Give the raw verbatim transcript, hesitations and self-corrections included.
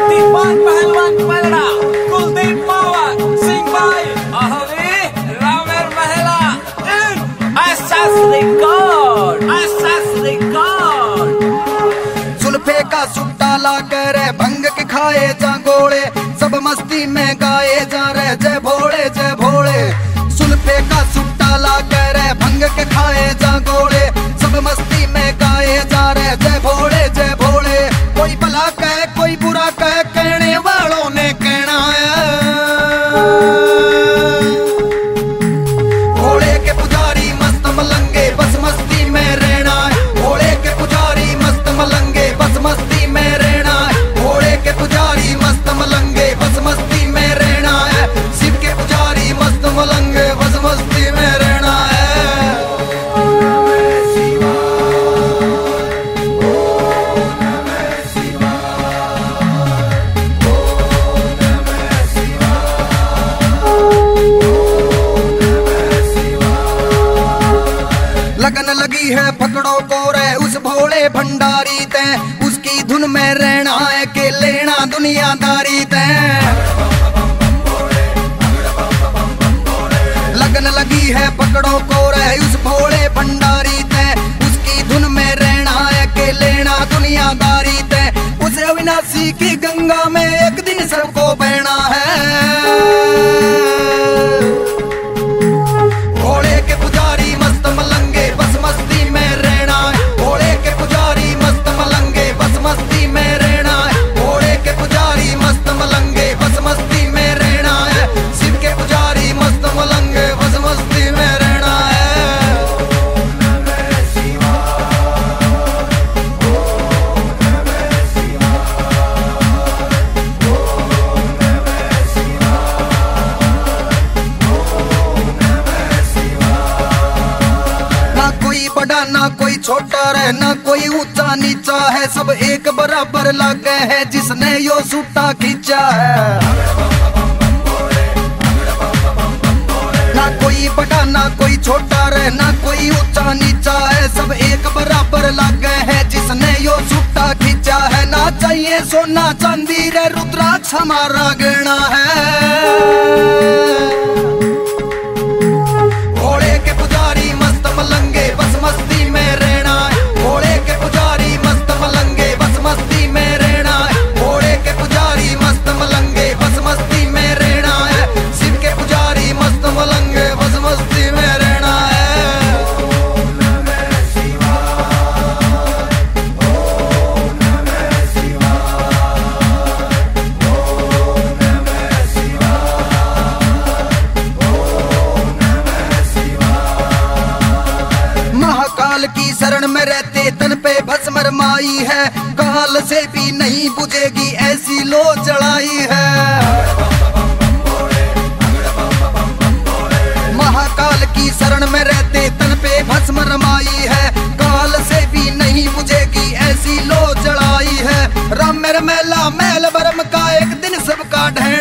शक्तिमान पहलवान पलड़ा कुलदीप मावत सिंह भाई अहवी रामेर महिला इन एसएस रिकॉर्ड एसएस रिकॉर्ड। सुल्फे का सुट्टा ला कर भंग के खाए जा गोले, सब मस्ती में गाए जा रहे जय भोले जय भोले। सुल्फे का सुट्टा ला कर भंग के खाए जा गोले, सब मस्ती में गाए जा रहे जय भोले जय भोले। कोई भला कहे कोई बुरा कहे, कहने वालों ने कहना है। भोले के पुजारी मस्त मलंगे बस मस्ती में रहना है। भोले के पुजारी मस्त मलंगे बस मस्ती में रहना है। भोले के पुजारी मस्त मलंगे बस मस्ती में रहना है। शिव के पुजारी मस्त मलंगे बस मस्ती में रहना है। लगन लगी है पकड़ो को रे उस भोले भंडारी ते, उसकी धुन में रहना है के लेना दुनियादारी ते। लगन लगी है पकड़ो को रे उस भोले भंडारी ते, उसकी धुन में रहना है के लेना दुनियादारी ते। उस अविनाशी की गंगा में एक दिन सबको बहना है। भोले के पुजारी मस्त मलंगे बस मस्ती में रहना है। भोले के पुजारी मस्त मलंगे बस मस्ती में रहना है। भोले के पुजारी मस्त मलंगे बस मस्ती में रहना है। शिव के पुजारी मस्त मलंगे बस मस्ती में रहना है। ना कोई बड़ा ना कोई छोटा रे, ना कोई ऊंचा नीचा है, सब एक बराबर लागे है जिसने यो सूटा खींचा है। ना कोई बड़ा ना कोई छोटा रे, ना कोई ऊंचा नीचा है, सब एक बराबर लागे है जिसने यो सूटा खींचा है। ना चाहिए सोना चांदी रे, रुद्राक्ष हमारा गहना है। भोले के पुजारी मस्त मलंगे बस मस्ती में रहना है। भोले के पुजारी मस्त मलंगे बस मस्ती में रहना है। भोले के पुजारी मस्त मलंगे बस मस्ती में रहना है। शिव के पुजारी मस्त मलंगे बस मस्ती में रहना है। महाकाल की शरण में रहते तन पे भस्म रमाई है, काल से भी नहीं बुझेगी ऐसी लो चढ़ाई है। महाकाल की शरण में रहते तन पे भस्म रमाई है, काल से भी नहीं बुझेगी ऐसी लो चढ़ाई है। राम मेरा मेला मैल बरम का एक दिन सबका ढह